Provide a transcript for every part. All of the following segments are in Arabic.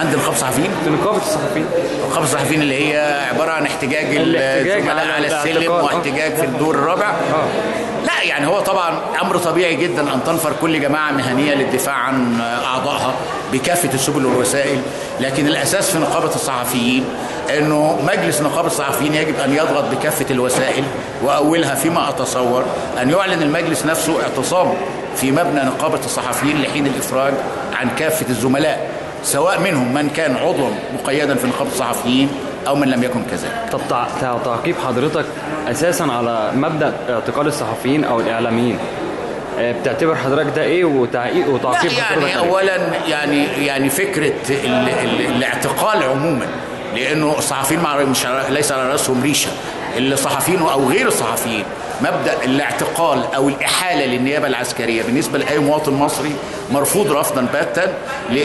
عند نقابه الصحفيين؟ في نقابه الصحفيين. نقابه الصحفيين اللي هي عباره عن احتجاج الزملاء على السلم واحتجاج في الدور الرابع. لا يعني هو طبعا امر طبيعي جدا ان تنفر كل جماعه مهنيه للدفاع عن اعضائها بكافه السبل والوسائل، لكن الاساس في نقابه الصحفيين انه مجلس نقابه الصحفيين يجب ان يضغط بكافه الوسائل، واولها فيما اتصور ان يعلن المجلس نفسه اعتصام في مبنى نقابه الصحفيين لحين الافراج عن كافه الزملاء، سواء منهم من كان عضوا مقيدا في نقابه الصحفيين او من لم يكن كذلك. طب تعقيب حضرتك اساسا على مبدا اعتقال الصحفيين او الاعلاميين، بتعتبر حضرتك ده ايه وتعقيب يعني اولا يعني فكره الاعتقال عموما، لانه الصحفيين مش ليس على راسهم ريشه، الصحفيين او غير الصحفيين مبدا الاعتقال او الاحاله للنيابه العسكريه بالنسبه لاي مواطن مصري مرفوض رفضا باتا،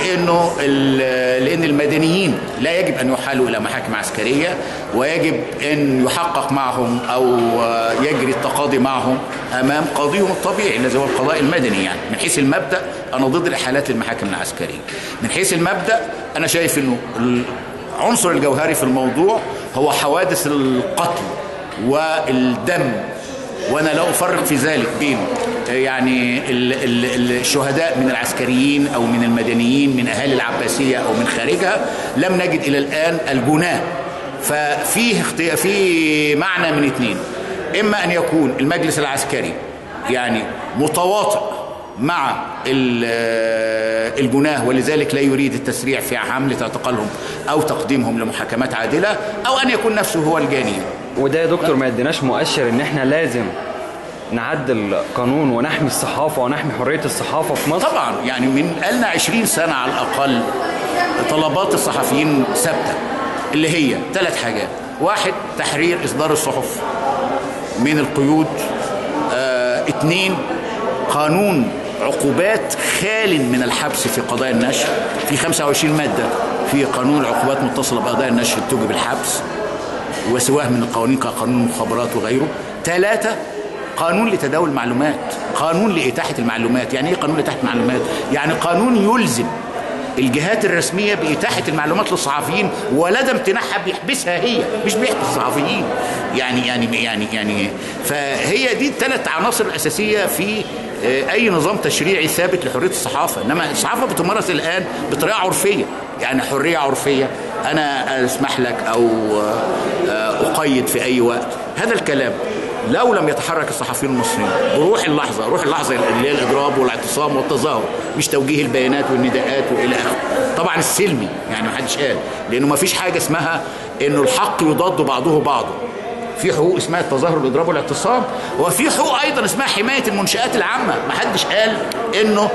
لان المدنيين لا يجب ان يحالوا الى محاكم عسكريه، ويجب ان يحقق معهم او يجري التقاضي معهم امام قاضيهم الطبيعي الذي هو القضاء المدني. يعني من حيث المبدا انا ضد الاحالات للمحاكم العسكريه. من حيث المبدا انا شايف انه العنصر الجوهري في الموضوع هو حوادث القتل والدم، وانا لا افرق في ذلك بين يعني الشهداء من العسكريين او من المدنيين من اهالي العباسيه او من خارجها، لم نجد الى الان الجناه. في معنى من اثنين، اما ان يكون المجلس العسكري يعني متواطئ مع الجناه ولذلك لا يريد التسريع في حملة اعتقالهم أو تقديمهم لمحاكمات عادلة، أو أن يكون نفسه هو الجاني. وده يا دكتور ما يديناش مؤشر إن إحنا لازم نعدل قانون ونحمي الصحافة ونحمي حرية الصحافة في مصر؟ طبعا يعني من قالنا 20 سنة على الأقل طلبات الصحفيين ثابتة، اللي هي 3 حاجات: 1 تحرير إصدار الصحف من القيود، 2 قانون عقوبات خال من الحبس في قضايا النشر، في 25 مادة في قانون العقوبات متصلة بقضايا النشر توجب الحبس وسواه من القوانين كقانون المخابرات وغيره. 3 قانون لتداول المعلومات، قانون لإتاحة المعلومات. يعني ايه قانون لإتاحة المعلومات؟ يعني قانون يلزم الجهات الرسمية بإتاحة المعلومات للصحفيين، ولا ده امتناعها بيحبسها هي، مش بيحبس الصحفيين. يعني فهي دي ال3 عناصر الأساسية في أي نظام تشريعي ثابت لحرية الصحافة. إنما الصحافة بتمارس الآن بطريقة عرفية، يعني حرية عرفية، أنا أسمح لك أو أقيد في أي وقت. هذا الكلام لو لم يتحرك الصحفيين المصريين بروح اللحظة، روح اللحظة اللي هي الإضراب والاعتصام والتظاهر، مش توجيه البيانات والنداءات وإلى آخره، طبعا السلمي، يعني ما حدش قال، لأنه ما فيش حاجة اسمها إنه الحق يضاد بعضه بعضه. في حقوق اسمها التظاهر والاضراب والاعتصام، وفي حقوق ايضا اسمها حمايه المنشآت العامه. ما حدش قال انه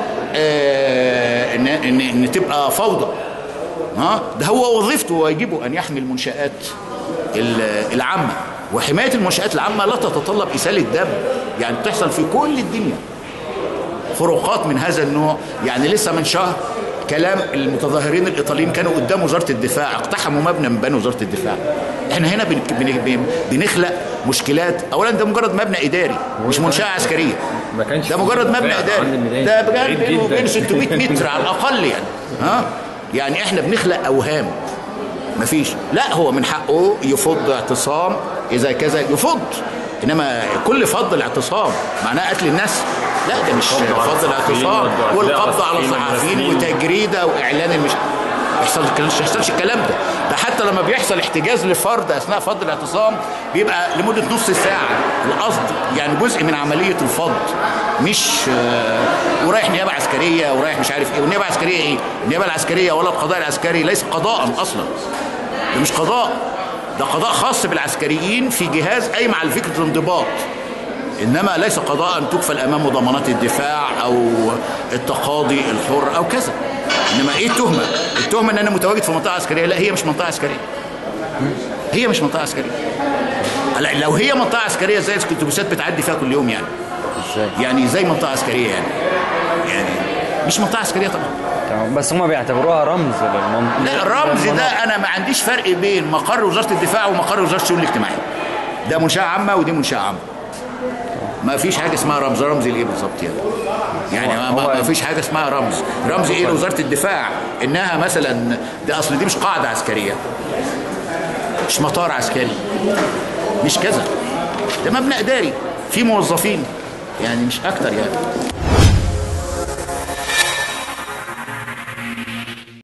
ان تبقى فوضى، ده هو وظيفته وواجبه ان يحمي المنشآت العامه، وحمايه المنشآت العامه لا تتطلب اساله دم، يعني بتحصل في كل الدنيا فروقات من هذا النوع. يعني لسه من شهر كلام المتظاهرين الايطاليين كانوا قدام وزاره الدفاع، اقتحموا مبنى من بني وزاره الدفاع. احنا هنا بنخلق مشكلات. اولا ده مجرد مبنى اداري مش منشاه عسكريه، ده مجرد مبنى اداري، ده بجد بين 600 متر على الاقل يعني. يعني احنا بنخلق اوهام مفيش. لا، هو من حقه يفض اعتصام اذا كذا يفض، انما كل فض الاعتصام معناه قتل الناس؟ لا، ده مش فض الاعتصام والقبض على الصحفيين وتجريده واعلان مش يحصلش الكلام ده حتى لما بيحصل احتجاز لفرد اثناء فض الاعتصام بيبقى لمده نص ساعه، القصد يعني جزء من عمليه الفض، مش ورايح نيابه عسكريه ورايح مش عارف ايه. والنيابه العسكريه ايه؟ النيابه العسكريه ولا القضاء العسكري ليس قضاء اصلا، ده مش قضاء، ده قضاء خاص بالعسكريين في جهاز قايم على فكره الانضباط، انما ليس قضاء تكفل امامه ضمانات الدفاع او التقاضي الحر او كذا. انما ايه التهمه ان انا متواجد في منطقه عسكريه؟ لا، هي مش منطقه عسكريه، هي مش منطقه عسكريه. لو هي منطقه عسكريه زي الاتوبيسات بتعدي فيها كل يوم يعني زي منطقه عسكريه يعني مش منطقه عسكريه طبعا. تمام، بس هم بيعتبروها رمز للمنطقه. لا، الرمز ده انا ما عنديش فرق بين مقر وزاره الدفاع ومقر وزاره الشؤون الاجتماعيه، ده منشاه عامه ودي منشاه عامه. ما فيش حاجه اسمها رمز. رمز الايه بالظبط يعني ما فيش حاجه اسمها رمز ايه لوزاره الدفاع انها مثلا ده اصل دي مش قاعده عسكريه، مش مطار عسكري، مش كذا، ده مبنى اداري فيه موظفين يعني مش اكتر يعني.